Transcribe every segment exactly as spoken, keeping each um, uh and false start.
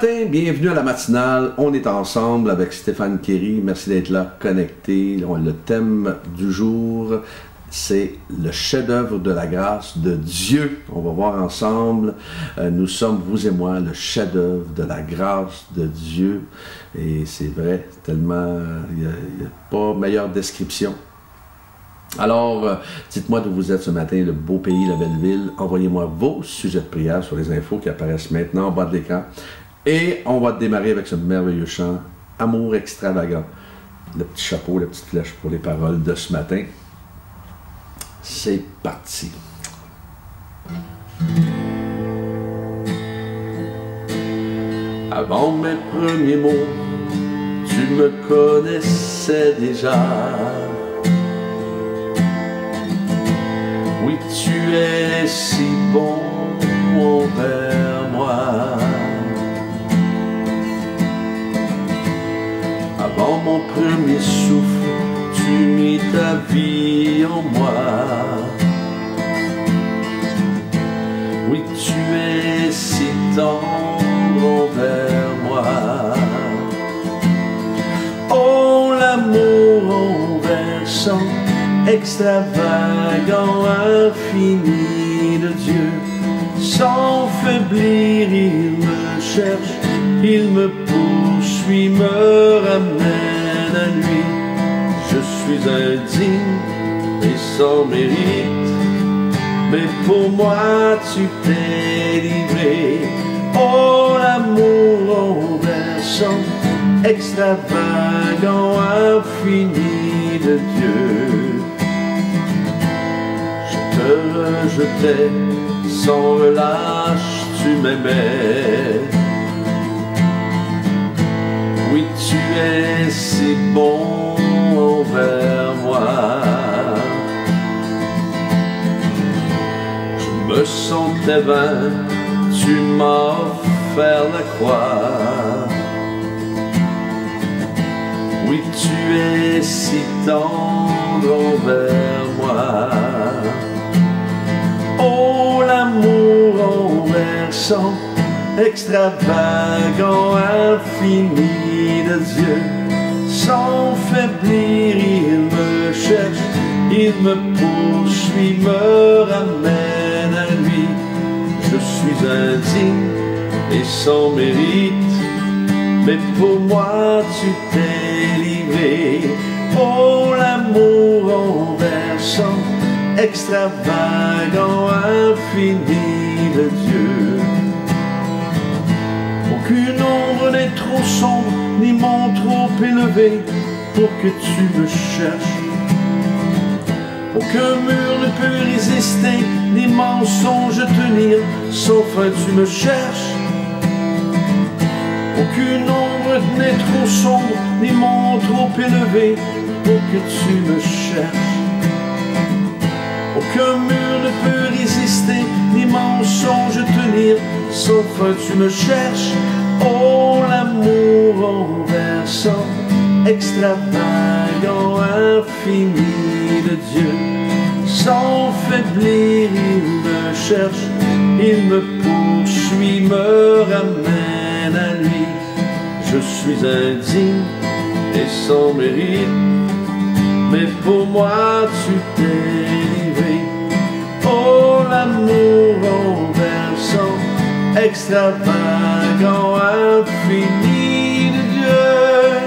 matin, bienvenue à la matinale. On est ensemble avec Stéphane Kéry. Merci d'être là, connecté. Le thème du jour, c'est le chef-d'œuvre de la grâce de Dieu. On va voir ensemble. Euh, nous sommes, vous et moi, le chef-d'œuvre de la grâce de Dieu. Et c'est vrai, tellement, il n'y a, a pas meilleure description. Alors, euh, dites-moi d'où vous êtes ce matin, le beau pays, la belle ville. Envoyez-moi vos sujets de prière sur les infos qui apparaissent maintenant en bas de l'écran. Et on va démarrer avec ce merveilleux chant, Amour extravagant. Le petit chapeau, la petite flèche pour les paroles de ce matin. C'est parti. Avant mes premiers mots, tu me connaissais déjà. Oui, tu es si bon envers moi. Avant mon premier souffle, tu mis ta vie en moi. Oui, tu es si tendre envers moi. Oh, l'amour renversant, extravagant, infini de Dieu. Sans faiblir, il me cherche, il me poursuit, me ramène à lui. Je suis indigne et sans mérite, mais pour moi tu t'es livré. Oh, l'amour renversant, extravagant, infini de Dieu. Je te rejetais sans relâche, tu m'aimais. Oui, tu es si bon envers moi. Je me sentais vain, tu m'as offert la croix. Oui, tu es si tendre envers moi. Oh, l'amour renversant, extravagant, infini de Dieu. Sans faiblir, il me cherche, il me poursuit, me ramène à lui. Je suis indigne et sans mérite, mais pour moi tu t'es livré. Oh, l'amour renversant, extravagant, infini de Dieu. Aucune ombre n'est trop sombre, ni mon trop élevé pour que tu me cherches. Aucun mur ne peut résister, ni mensonge tenir, sauf un tu me cherches. Aucune ombre n'est trop sombre, ni mon trop élevé pour que tu me cherches. Aucun mur ne peut résister, ni mensonge tenir, sauf un tu me cherches. Oh, l'amour renversant, extravagant, infini de Dieu. Sans faiblir, il me cherche, il me poursuit, me ramène à lui. Je suis indigne et sans mérite, mais pour moi tu t'es livré. Oh, l'amour renversant, extravagant, infini de Dieu.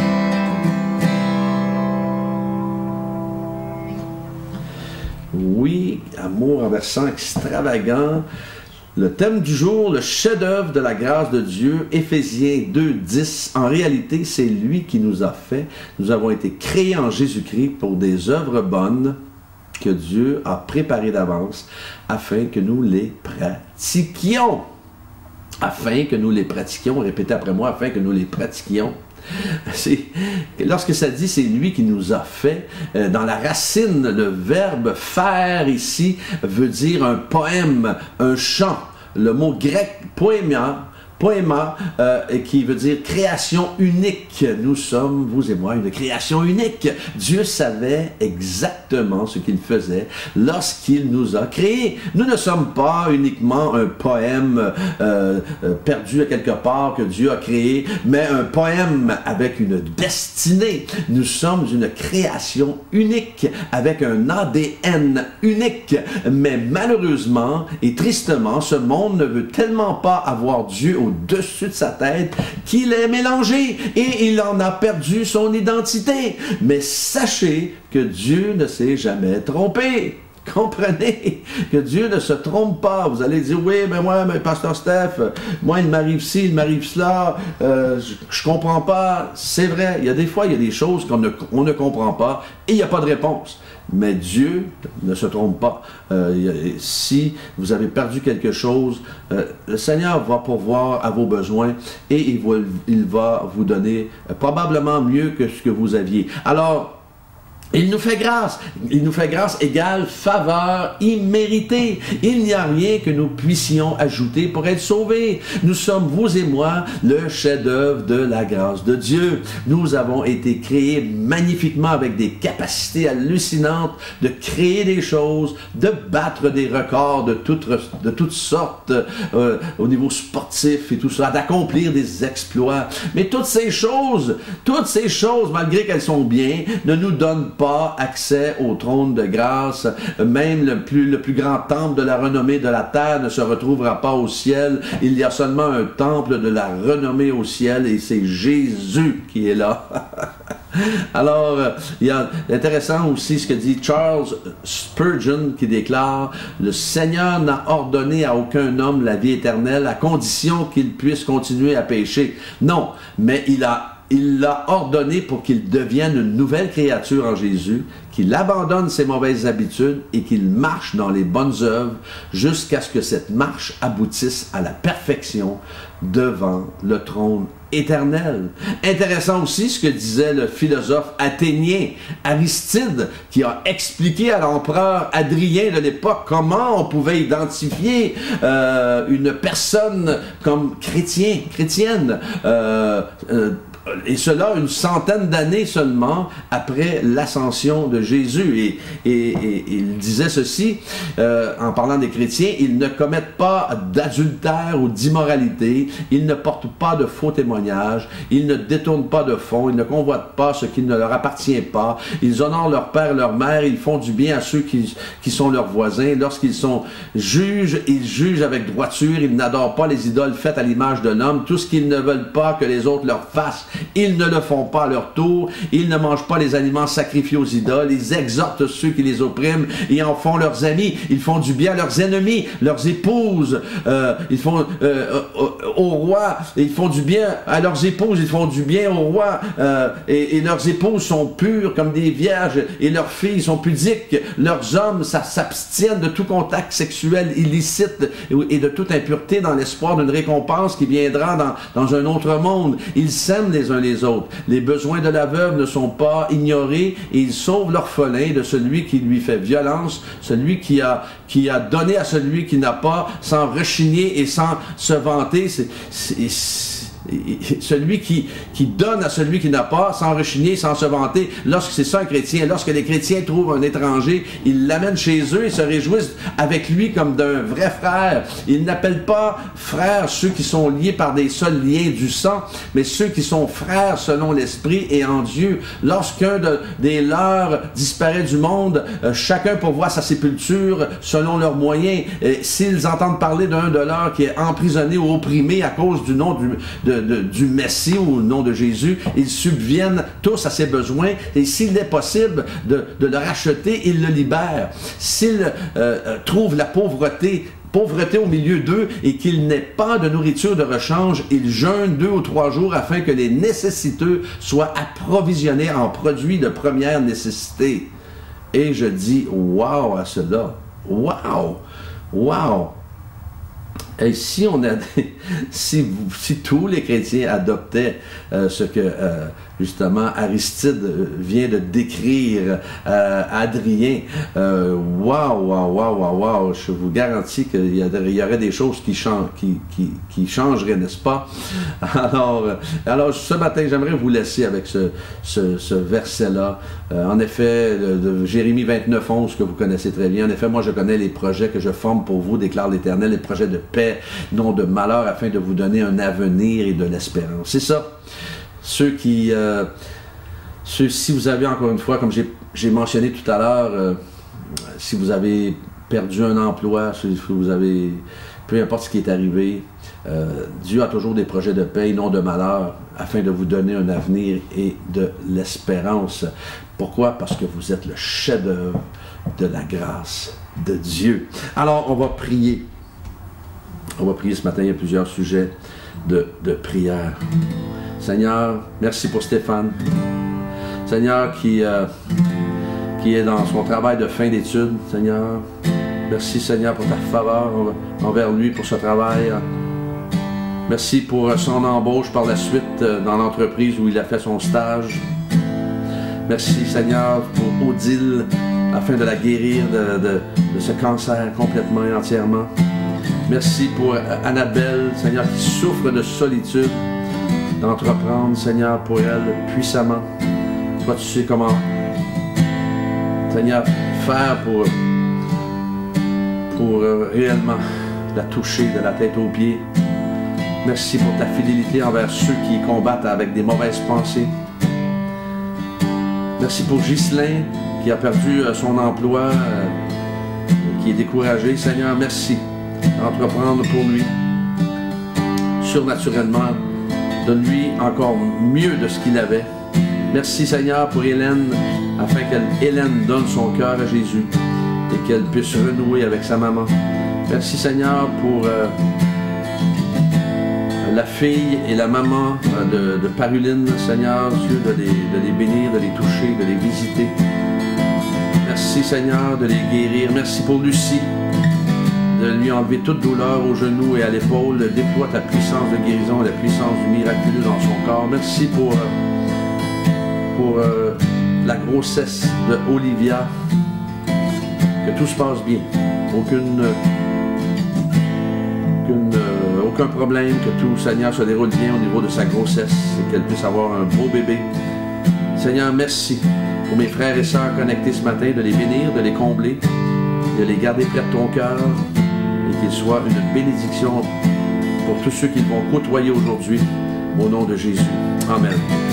Oui, amour renversant, extravagant. Le thème du jour, le chef-d'œuvre de la grâce de Dieu, Éphésiens deux, dix. En réalité, c'est lui qui nous a fait. Nous avons été créés en Jésus-Christ pour des œuvres bonnes que Dieu a préparées d'avance afin que nous les pratiquions. Afin que nous les pratiquions, répétez après moi, afin que nous les pratiquions. Lorsque ça dit c'est lui qui nous a fait, euh, dans la racine, le verbe faire ici veut dire un poème, un chant. Le mot grec poémia, poéma, euh, qui veut dire création unique. Nous sommes, vous et moi, une création unique. Dieu savait exactement ce qu'il faisait lorsqu'il nous a créés. Nous ne sommes pas uniquement un poème euh, euh, perdu à quelque part que Dieu a créé, mais un poème avec une destinée. Nous sommes une création unique, avec un A D N unique. Mais malheureusement et tristement, ce monde ne veut tellement pas avoir Dieu au-dessus de sa tête qu'il est mélangé et il en a perdu son identité. Mais sachez que Dieu ne s'est jamais trompé. Comprenez que Dieu ne se trompe pas. Vous allez dire, oui, mais moi, mais pasteur Steph, moi, il m'arrive ci, il m'arrive cela, euh, je ne comprends pas. C'est vrai, il y a des fois, il y a des choses qu'on ne, on ne comprend pas et il n'y a pas de réponse. Mais Dieu ne se trompe pas. Euh, si vous avez perdu quelque chose, euh, le Seigneur va pourvoir à vos besoins et il va, il va vous donner euh, probablement mieux que ce que vous aviez. Alors, il nous fait grâce. Il nous fait grâce égale faveur imméritée. Il n'y a rien que nous puissions ajouter pour être sauvés. Nous sommes, vous et moi, le chef-d'œuvre de la grâce de Dieu. Nous avons été créés magnifiquement avec des capacités hallucinantes de créer des choses, de battre des records de toutes, de toutes sortes euh, au niveau sportif et tout ça, d'accomplir des exploits. Mais toutes ces choses, toutes ces choses, malgré qu'elles sont bien, ne nous donnent pas accès au trône de grâce. Même le plus, le plus grand temple de la renommée de la terre ne se retrouvera pas au ciel. Il y a seulement un temple de la renommée au ciel et c'est Jésus qui est là. Alors, il y a intéressant aussi ce que dit Charles Spurgeon qui déclare « Le Seigneur n'a ordonné à aucun homme la vie éternelle à condition qu'il puisse continuer à pécher. Non, mais il a Il l'a ordonné pour qu'il devienne une nouvelle créature en Jésus, qu'il abandonne ses mauvaises habitudes et qu'il marche dans les bonnes œuvres jusqu'à ce que cette marche aboutisse à la perfection devant le trône éternel. » Intéressant aussi ce que disait le philosophe athénien Aristide, qui a expliqué à l'empereur Adrien de l'époque comment on pouvait identifier euh, une personne comme chrétien, chrétienne, euh, euh, et cela une centaine d'années seulement après l'ascension de Jésus. Et, et, et il disait ceci, euh, en parlant des chrétiens, ils ne commettent pas d'adultère ou d'immoralité, ils ne portent pas de faux témoignages, ils ne détournent pas de fonds, ils ne convoitent pas ce qui ne leur appartient pas, ils honorent leur père et leur mère, ils font du bien à ceux qui, qui sont leurs voisins. Lorsqu'ils sont juges, ils jugent avec droiture, ils n'adorent pas les idoles faites à l'image de l'homme, tout ce qu'ils ne veulent pas que les autres leur fassent, ils ne le font pas à leur tour, ils ne mangent pas les aliments sacrifiés aux idoles, ils exhortent ceux qui les oppriment et en font leurs amis, ils font du bien à leurs ennemis, leurs épouses, euh, ils font euh, au, au roi, ils font du bien à leurs épouses, ils font du bien au roi, euh, et, et leurs épouses sont pures comme des vierges, et leurs filles sont pudiques, leurs hommes s'abstiennent de tout contact sexuel illicite et de toute impureté dans l'espoir d'une récompense qui viendra dans, dans un autre monde. Ils s'aiment les uns les autres. Les besoins de la veuve ne sont pas ignorés et ils sauvent l'orphelin de celui qui lui fait violence, celui qui a, qui a donné à celui qui n'a pas, sans rechigner et sans se vanter. C'est, c'est, c'est, celui qui, qui donne à celui qui n'a pas, sans rechigner, sans se vanter. Lorsque c'est ça un chrétien, lorsque les chrétiens trouvent un étranger, ils l'amènent chez eux et se réjouissent avec lui comme d'un vrai frère. Ils n'appellent pas frères ceux qui sont liés par des seuls liens du sang, mais ceux qui sont frères selon l'esprit et en Dieu. Lorsqu'un de, des leurs disparaît du monde, euh, chacun pourvoit sa sépulture selon leurs moyens. S'ils entendent parler d'un de leurs qui est emprisonné ou opprimé à cause du nom du, de De, de, du Messie ou au nom de Jésus, ils subviennent tous à ses besoins et s'il est possible de, de le racheter, ils le libèrent. S'ils euh, euh, trouvent la pauvreté, pauvreté au milieu d'eux et qu'il n'ait pas de nourriture de rechange, ils jeûnent deux ou trois jours afin que les nécessiteux soient approvisionnés en produits de première nécessité. Et je dis wow à cela. Wow! Wow! Et si, on a, si, vous, si tous les chrétiens adoptaient euh, ce que euh, justement Aristide vient de décrire euh, Adrien, euh, waouh, waouh, waouh, waouh, waouh, je vous garantis qu'il y, y aurait des choses qui, changent, qui, qui, qui changeraient, n'est-ce pas? Alors, alors, ce matin, j'aimerais vous laisser avec ce, ce, ce verset-là. Euh, en effet, de, de Jérémie vingt-neuf, onze, que vous connaissez très bien. En effet, moi, je connais les projets que je forme pour vous, déclare l'Éternel, les projets de paix, non de malheur, afin de vous donner un avenir et de l'espérance. C'est ça. Ceux qui, euh, ceux, si vous avez encore une fois, comme j'ai mentionné tout à l'heure, euh, si vous avez perdu un emploi, si vous avez, peu importe ce qui est arrivé, euh, Dieu a toujours des projets de paix, non de malheur, afin de vous donner un avenir et de l'espérance. Pourquoi? Parce que vous êtes le chef-d'œuvre de la grâce de Dieu. Alors, on va prier. On va prier ce matin, il y a plusieurs sujets de, de prière. Seigneur, merci pour Stéphane. Seigneur, qui, euh, qui est dans son travail de fin d'études. Seigneur, merci Seigneur pour ta faveur envers lui, pour ce travail. Merci pour son embauche par la suite dans l'entreprise où il a fait son stage. Merci Seigneur pour Odile, afin de la guérir de, de, de ce cancer complètement et entièrement. Merci pour Annabelle, Seigneur, qui souffre de solitude, d'entreprendre, Seigneur, pour elle puissamment. Toi, tu sais comment, Seigneur, faire pour, pour euh, réellement la toucher de la tête aux pieds. Merci pour ta fidélité envers ceux qui combattent avec des mauvaises pensées. Merci pour Ghislain, qui a perdu euh, son emploi, euh, qui est découragé. Seigneur, merci d'entreprendre pour lui. Surnaturellement, donne-lui encore mieux de ce qu'il avait. Merci Seigneur pour Hélène, afin qu'Hélène donne son cœur à Jésus et qu'elle puisse renouer avec sa maman. Merci Seigneur pour euh, la fille et la maman de, de Paruline, Seigneur, Dieu, de les, de les bénir, de les toucher, de les visiter. Merci Seigneur de les guérir. Merci pour Lucie, de lui enlever toute douleur aux genoux et à l'épaule. Déploie ta puissance de guérison et la puissance du miraculeux dans son corps. Merci pour, pour euh, la grossesse de Olivia. Que tout se passe bien. Aucune, aucune, euh, aucun problème. Que tout, Seigneur, se déroule bien au niveau de sa grossesse et qu'elle puisse avoir un beau bébé. Seigneur, merci pour mes frères et sœurs connectés ce matin, de les bénir, de les combler, de les garder près de ton cœur. Et qu'il soit une bénédiction pour tous ceux qu'ils vont côtoyer aujourd'hui, au nom de Jésus. Amen.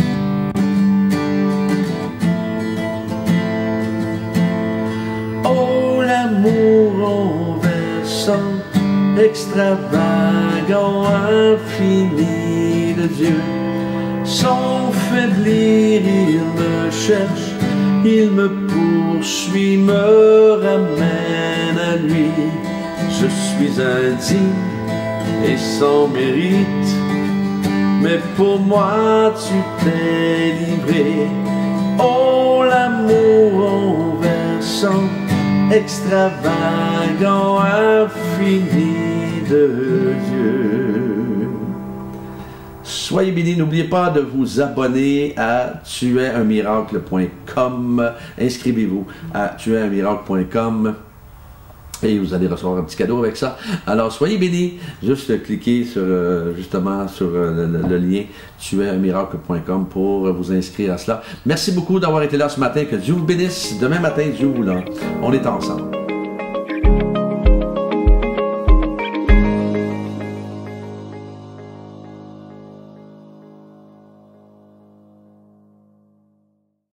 Oh, l'amour renversant, extravagant, infini de Dieu. Sans faiblir, il me cherche, il me poursuit, me ramène à lui. Je suis indigne et sans mérite, mais pour moi tu t'es livré. Oh, l'amour renversant, extravagant, infini de Dieu. Soyez bénis, n'oubliez pas de vous abonner à tu es un miracle point com. Inscrivez-vous à tu es un miracle point com. Et vous allez recevoir un petit cadeau avec ça. Alors, soyez bénis. Juste cliquez sur, euh, justement sur euh, le, le lien tu es un miracle point com pour vous inscrire à cela. Merci beaucoup d'avoir été là ce matin. Que Dieu vous bénisse. Demain matin, Dieu vous l'a. On est ensemble.